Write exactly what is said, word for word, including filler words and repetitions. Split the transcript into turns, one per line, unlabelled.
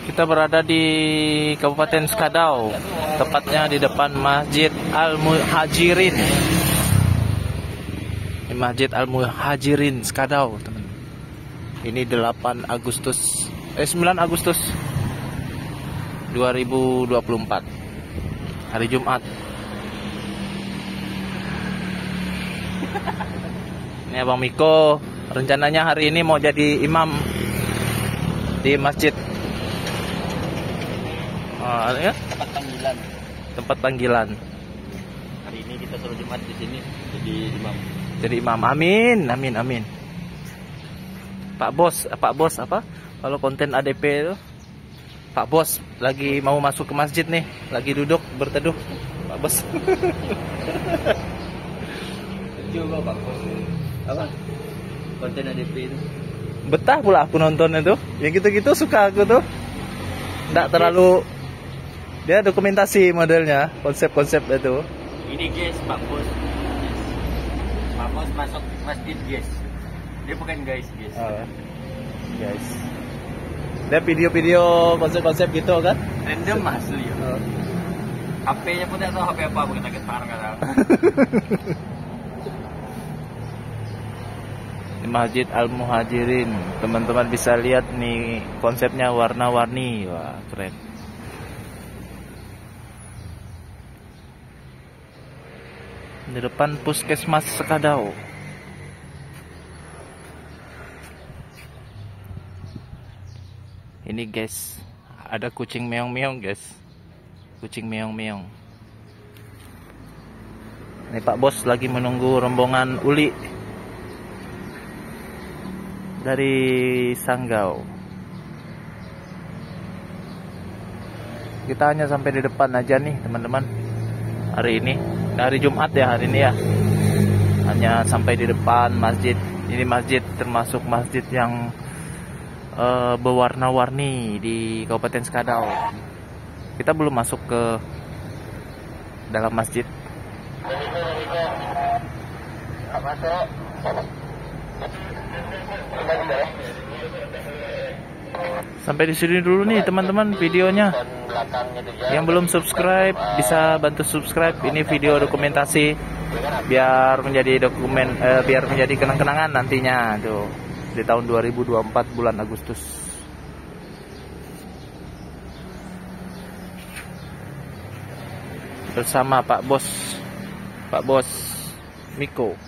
Kita berada di Kabupaten Skadau, tepatnya di depan Masjid Al-Muhajirin. Di Masjid Al-Muhajirin Skadau, teman. Ini delapan Agustus, eh sembilan Agustus dua ribu dua puluh empat, hari Jumat. Ini Abang Miko, rencananya hari ini mau jadi imam di masjid. Oh, ya?
Tempat panggilan.
Tempat panggilan.
Hari ini kita sholat Jumat di sini jadi imam.
Jadi imam. Amin, amin, amin. Pak Bos, Pak Bos apa? Kalau konten A D P itu, Pak Bos lagi mau masuk ke masjid nih, lagi duduk berteduh. Pak Bos.
Coba Pak Bos. Apa? Konten A D P itu.
Betah pula aku nonton itu. Yang gitu-gitu suka aku tuh. Nggak terlalu, dia dokumentasi modelnya, konsep-konsep itu.
Ini guys, Pak Bos. Pak Bos masuk masjid guys. Dia bukan guys guys.
Oh, guys. Dia video-video konsep-konsep gitu kan?
Random asli ya.
Oh.
H P-nya pun tidak tahu H P apa, bukan target parang kata.
Di Masjid Al-Muhajirin, teman-teman bisa lihat nih konsepnya warna-warni, wah keren. Di depan Puskesmas Skadau. Ini guys, ada kucing meong-meong guys, kucing meong-meong. Ini Pak Bos lagi menunggu rombongan uli dari Sanggau. Kita hanya sampai di depan aja nih teman-teman. Hari ini, hari Jumat ya hari ini ya. Hanya sampai di depan masjid. Ini masjid termasuk masjid yang uh, berwarna-warni di Kabupaten Skadau. Kita belum masuk ke dalam masjid. Sampai di sini dulu nih teman-teman videonya. Yang belum subscribe bisa bantu subscribe. Ini video dokumentasi biar menjadi dokumen eh, biar menjadi kenang-kenangan nantinya tuh di tahun dua ribu dua puluh empat bulan Agustus. Bersama Pak Bos, Pak Bos Miko.